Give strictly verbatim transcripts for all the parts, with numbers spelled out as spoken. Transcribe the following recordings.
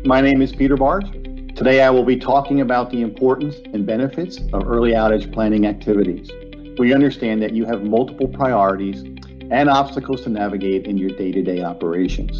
My name is Peter Bars. Today I will be talking about the importance and benefits of early outage planning activities. We understand that you have multiple priorities and obstacles to navigate in your day-to-day operations.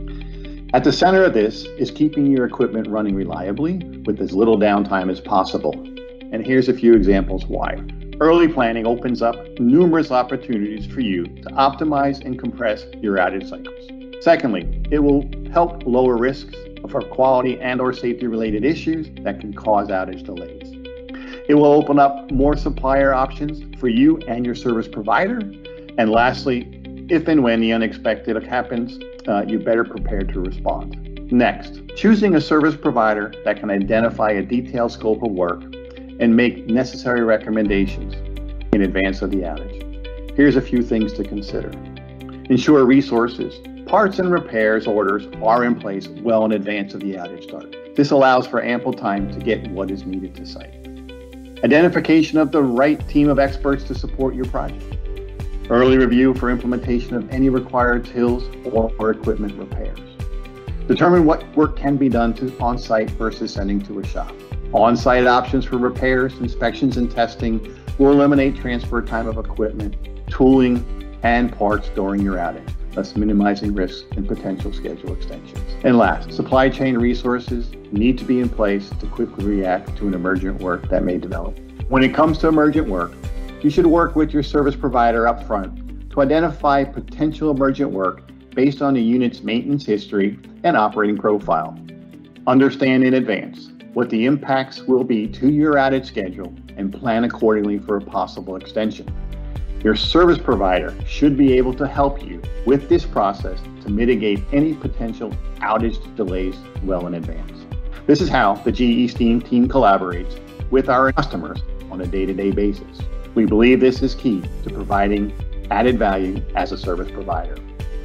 At the center of this is keeping your equipment running reliably with as little downtime as possible. And here's a few examples why. Early planning opens up numerous opportunities for you to optimize and compress your outage cycles. Secondly, it will help lower risks for quality and or safety related issues that can cause outage delays. It will open up more supplier options for you and your service provider. And lastly, if and when the unexpected happens, uh, you're better prepared to respond. Next, choosing a service provider that can identify a detailed scope of work and make necessary recommendations in advance of the outage. Here's a few things to consider. Ensure resources, parts and repairs orders are in place well in advance of the outage start. This allows for ample time to get what is needed to site. Identification of the right team of experts to support your project. Early review for implementation of any required tools or, or equipment repairs. Determine what work can be done to on-site versus sending to a shop. On-site options for repairs, inspections, and testing will eliminate transfer time of equipment, tooling, and parts during your outage, thus minimizing risks and potential schedule extensions. And last, supply chain resources need to be in place to quickly react to an emergent work that may develop. When it comes to emergent work, you should work with your service provider up front to identify potential emergent work based on the unit's maintenance history and operating profile. Understand in advance what the impacts will be to your outage schedule and plan accordingly for a possible extension. Your service provider should be able to help you with this process to mitigate any potential outage delays well in advance. This is how the G E Steam team collaborates with our customers on a day-to-day basis. We believe this is key to providing added value as a service provider.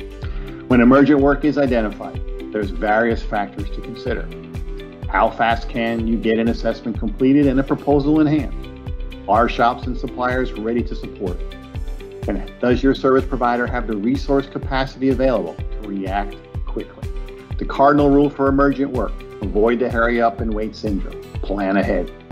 When emergent work is identified, there's various factors to consider. How fast can you get an assessment completed and a proposal in hand? Are shops and suppliers ready to support? And does your service provider have the resource capacity available to react quickly? The cardinal rule for emergent work: avoid the hurry up and wait syndrome. Plan ahead.